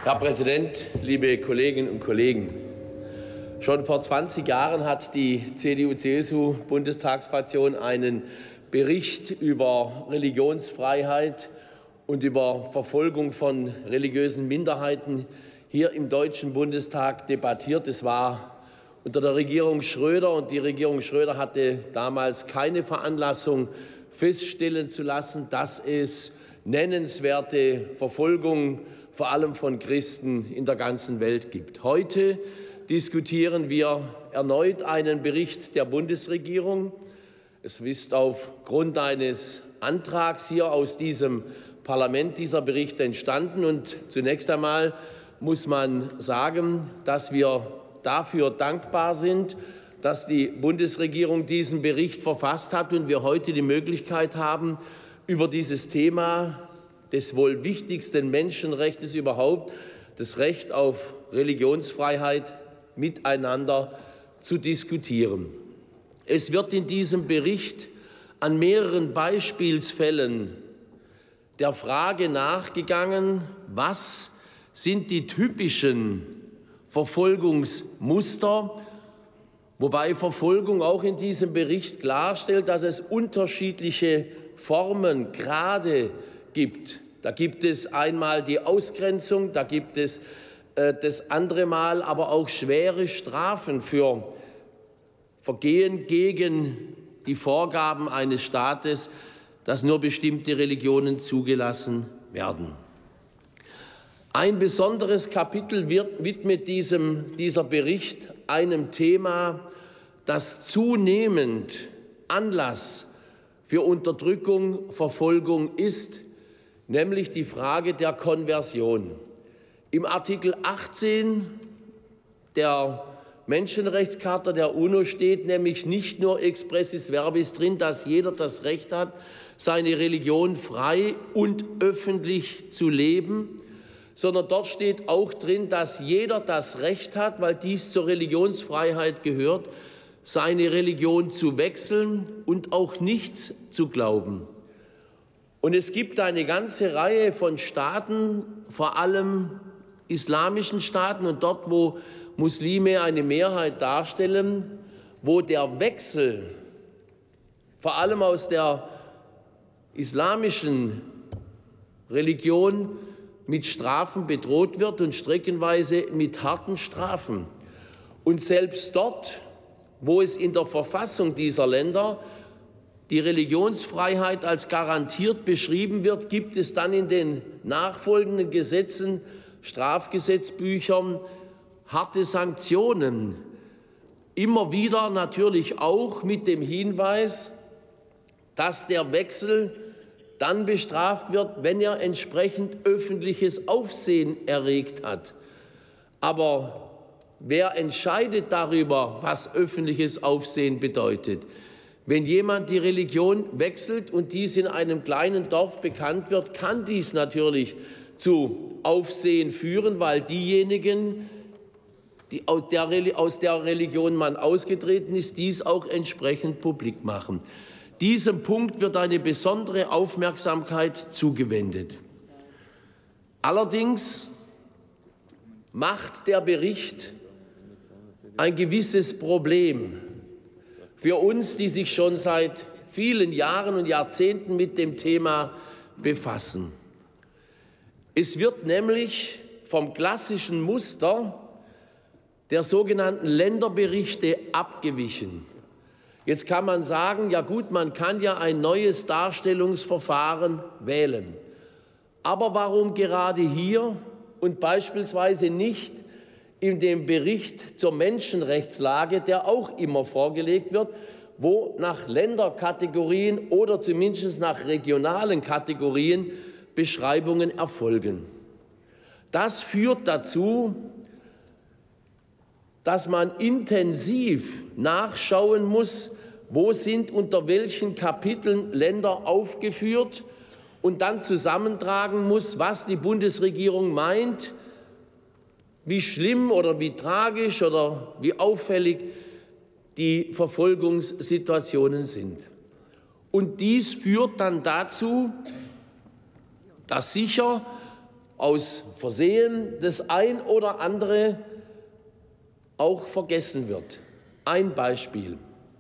Herr Präsident, liebe Kolleginnen und Kollegen! Schon vor 20 Jahren hat die CDU-CSU-Bundestagsfraktion einen Bericht über Religionsfreiheit und über Verfolgung von religiösen Minderheiten hier im Deutschen Bundestag debattiert. Es war unter der Regierung Schröder, und die Regierung Schröder hatte damals keine Veranlassung, feststellen zu lassen, dass es nennenswerte Verfolgung vor allem von Christen in der ganzen Welt gibt. Heute diskutieren wir erneut einen Bericht der Bundesregierung. Es ist aufgrund eines Antrags hier aus diesem Parlament dieser Bericht entstanden. Und zunächst einmal muss man sagen, dass wir dafür dankbar sind, dass die Bundesregierung diesen Bericht verfasst hat und wir heute die Möglichkeit haben, über dieses Thema des wohl wichtigsten Menschenrechts überhaupt, das Recht auf Religionsfreiheit, miteinander zu diskutieren. Es wird in diesem Bericht an mehreren Beispielsfällen der Frage nachgegangen, was sind die typischen Verfolgungsmuster, wobei Verfolgung auch in diesem Bericht klarstellt, dass es unterschiedliche Formen, Grade gibt. Da gibt es einmal die Ausgrenzung, da gibt es das andere Mal aber auch schwere Strafen für Vergehen gegen die Vorgaben eines Staates, dass nur bestimmte Religionen zugelassen werden. Ein besonderes Kapitel widmet dieser Bericht einem Thema, das zunehmend Anlass für Unterdrückung, Verfolgung ist, nämlich die Frage der Konversion. Im Artikel 18 der Menschenrechtscharta der UNO steht nämlich nicht nur expressis verbis drin, dass jeder das Recht hat, seine Religion frei und öffentlich zu leben, sondern dort steht auch drin, dass jeder das Recht hat, weil dies zur Religionsfreiheit gehört, seine Religion zu wechseln und auch nichts zu glauben. Und es gibt eine ganze Reihe von Staaten, vor allem islamischen Staaten und dort, wo Muslime eine Mehrheit darstellen, wo der Wechsel vor allem aus der islamischen Religion mit Strafen bedroht wird und streckenweise mit harten Strafen. Und selbst dort, wo es in der Verfassung dieser Länder die Religionsfreiheit als garantiert beschrieben wird, gibt es dann in den nachfolgenden Gesetzen, Strafgesetzbüchern, harte Sanktionen. Immer wieder natürlich auch mit dem Hinweis, dass der Wechsel dann bestraft wird, wenn er entsprechend öffentliches Aufsehen erregt hat. Aber wer entscheidet darüber, was öffentliches Aufsehen bedeutet? Wenn jemand die Religion wechselt und dies in einem kleinen Dorf bekannt wird, kann dies natürlich zu Aufsehen führen, weil diejenigen, die aus der Religion man ausgetreten ist, dies auch entsprechend publik machen. Diesem Punkt wird eine besondere Aufmerksamkeit zugewendet. Allerdings macht der Bericht ein gewisses Problem für uns, die sich schon seit vielen Jahren und Jahrzehnten mit dem Thema befassen. Es wird nämlich vom klassischen Muster der sogenannten Länderberichte abgewichen. Jetzt kann man sagen, ja gut, man kann ja ein neues Darstellungsverfahren wählen. Aber warum gerade hier und beispielsweise nicht in dem Bericht zur Menschenrechtslage, der auch immer vorgelegt wird, wo nach Länderkategorien oder zumindest nach regionalen Kategorien Beschreibungen erfolgen? Das führt dazu, dass man intensiv nachschauen muss, wo sind unter welchen Kapiteln Länder aufgeführt und dann zusammentragen muss, was die Bundesregierung meint, wie schlimm oder wie tragisch oder wie auffällig die Verfolgungssituationen sind. Und dies führt dann dazu, dass sicher aus Versehen das ein oder andere auch vergessen wird. Ein Beispiel.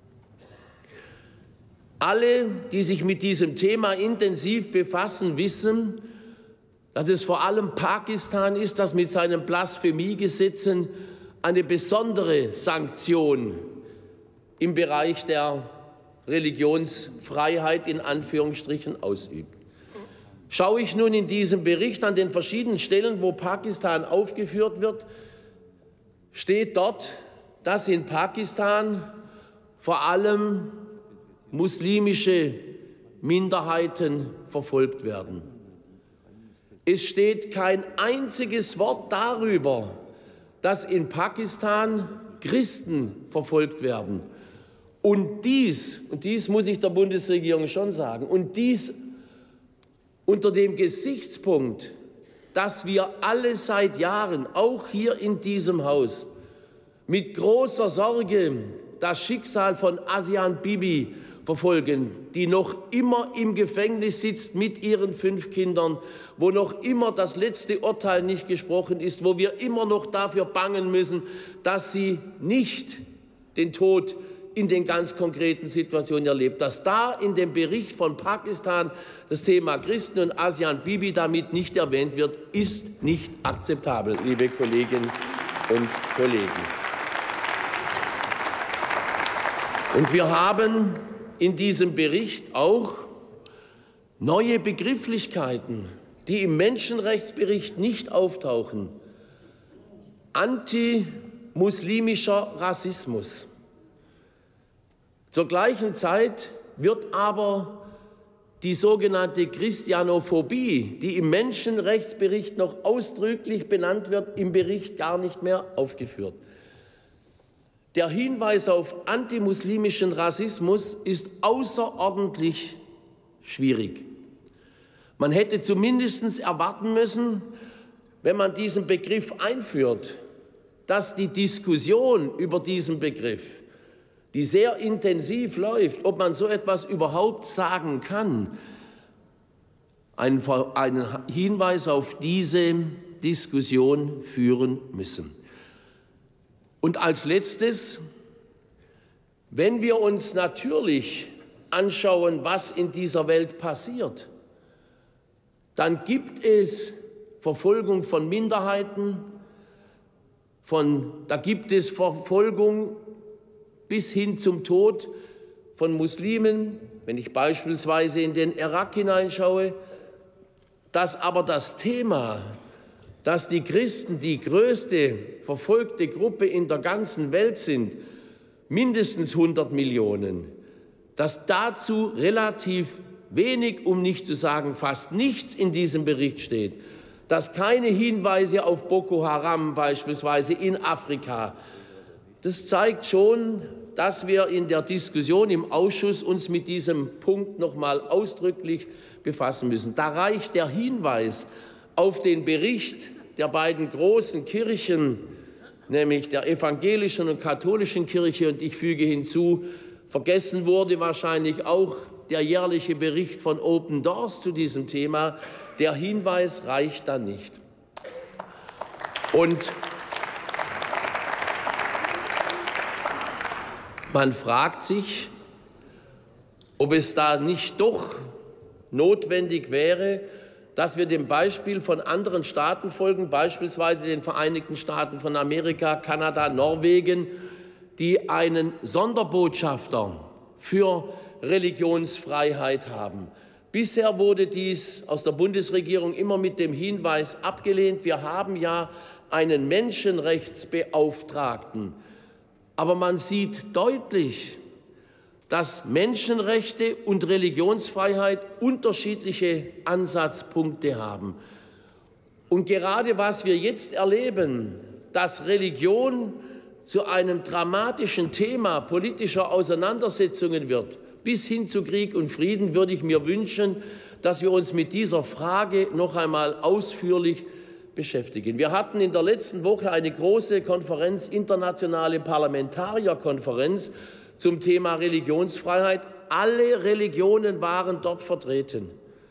Alle, die sich mit diesem Thema intensiv befassen, wissen, dass es vor allem Pakistan ist, das mit seinen Blasphemiegesetzen eine besondere Sanktion im Bereich der Religionsfreiheit in Anführungsstrichen ausübt. Schaue ich nun in diesem Bericht an den verschiedenen Stellen, wo Pakistan aufgeführt wird, steht dort, dass in Pakistan vor allem muslimische Minderheiten verfolgt werden. Es steht kein einziges Wort darüber, dass in Pakistan Christen verfolgt werden. Und dies muss ich der Bundesregierung schon sagen, und dies unter dem Gesichtspunkt, dass wir alle seit Jahren, auch hier in diesem Haus, mit großer Sorge das Schicksal von Asian Bibi verfolgen, die noch immer im Gefängnis sitzt mit ihren 5 Kindern, wo noch immer das letzte Urteil nicht gesprochen ist, wo wir immer noch dafür bangen müssen, dass sie nicht den Tod in den ganz konkreten Situationen erlebt. Dass da in dem Bericht von Pakistan das Thema Christen und Asian Bibi damit nicht erwähnt wird, ist nicht akzeptabel, liebe Kolleginnen und Kollegen. Und wir haben in diesem Bericht auch neue Begrifflichkeiten, die im Menschenrechtsbericht nicht auftauchen. Antimuslimischer Rassismus. Zur gleichen Zeit wird aber die sogenannte Christianophobie, die im Menschenrechtsbericht noch ausdrücklich benannt wird, im Bericht gar nicht mehr aufgeführt. Der Hinweis auf antimuslimischen Rassismus ist außerordentlich schwierig. Man hätte zumindest erwarten müssen, wenn man diesen Begriff einführt, dass die Diskussion über diesen Begriff, die sehr intensiv läuft, ob man so etwas überhaupt sagen kann, einen Hinweis auf diese Diskussion führen müssen. Und als Letztes, wenn wir uns natürlich anschauen, was in dieser Welt passiert, dann gibt es Verfolgung von Minderheiten, da gibt es Verfolgung bis hin zum Tod von Muslimen, wenn ich beispielsweise in den Irak hineinschaue, dass aber das Thema, dass die Christen die größte verfolgte Gruppe in der ganzen Welt sind, mindestens 100 Millionen, dass dazu relativ wenig, um nicht zu sagen fast nichts in diesem Bericht steht, dass keine Hinweise auf Boko Haram beispielsweise in Afrika. Das zeigt schon, dass wir in der Diskussion im Ausschuss uns mit diesem Punkt noch mal ausdrücklich befassen müssen. Da reicht der Hinweis auf den Bericht der beiden großen Kirchen, nämlich der evangelischen und katholischen Kirche, und ich füge hinzu, vergessen wurde wahrscheinlich auch der jährliche Bericht von Open Doors zu diesem Thema. Der Hinweis reicht dann nicht. Und man fragt sich, ob es da nicht doch notwendig wäre, dass wir dem Beispiel von anderen Staaten folgen, beispielsweise den Vereinigten Staaten von Amerika, Kanada, Norwegen, die einen Sonderbotschafter für Religionsfreiheit haben. Bisher wurde dies aus der Bundesregierung immer mit dem Hinweis abgelehnt, wir haben ja einen Menschenrechtsbeauftragten. Aber man sieht deutlich, dass Menschenrechte und Religionsfreiheit unterschiedliche Ansatzpunkte haben. Und gerade was wir jetzt erleben, dass Religion zu einem dramatischen Thema politischer Auseinandersetzungen wird, bis hin zu Krieg und Frieden, würde ich mir wünschen, dass wir uns mit dieser Frage noch einmal ausführlich beschäftigen. Wir hatten in der letzten Woche eine große Konferenz, internationale Parlamentarierkonferenz zum Thema Religionsfreiheit. Alle Religionen waren dort vertreten.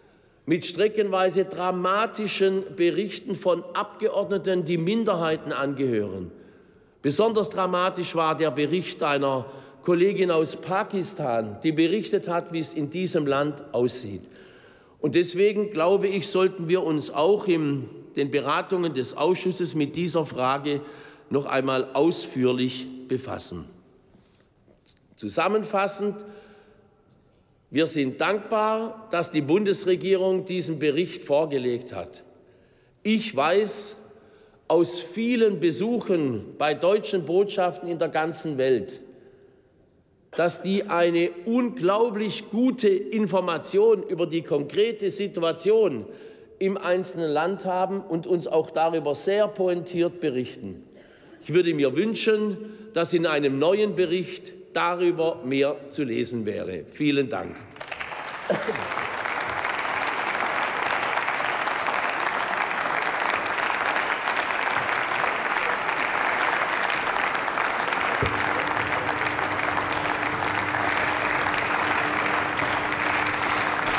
mit streckenweise dramatischen Berichten von Abgeordneten, die Minderheiten angehören. Besonders dramatisch war der Bericht einer Kollegin aus Pakistan, die berichtet hat, wie es in diesem Land aussieht. Und deswegen, glaube ich, sollten wir uns auch in den Beratungen des Ausschusses mit dieser Frage noch einmal ausführlich befassen. Zusammenfassend: Wir sind dankbar, dass die Bundesregierung diesen Bericht vorgelegt hat. Ich weiß aus vielen Besuchen bei deutschen Botschaften in der ganzen Welt, dass die eine unglaublich gute Information über die konkrete Situation im einzelnen Land haben und uns auch darüber sehr pointiert berichten. Ich würde mir wünschen, dass in einem neuen Bericht darüber mehr zu lesen wäre. Vielen Dank.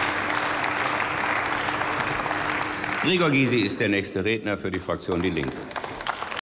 Gregor Gysi ist der nächste Redner für die Fraktion Die Linke.